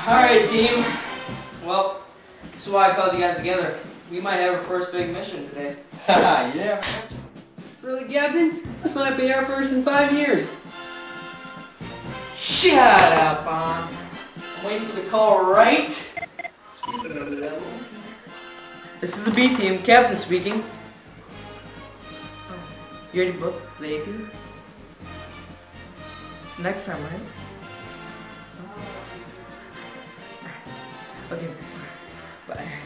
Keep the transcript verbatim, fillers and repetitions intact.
Alright team, well, this is why I called you guys together. We might have our first big mission today. Haha, yeah. Really, Captain? This might be our first in five years. Shut up, Bon. I'm waiting for the call, right? Speaking of the devil. This is the B team, Captain speaking. You already booked the A two? Next time, right? Okay, bye.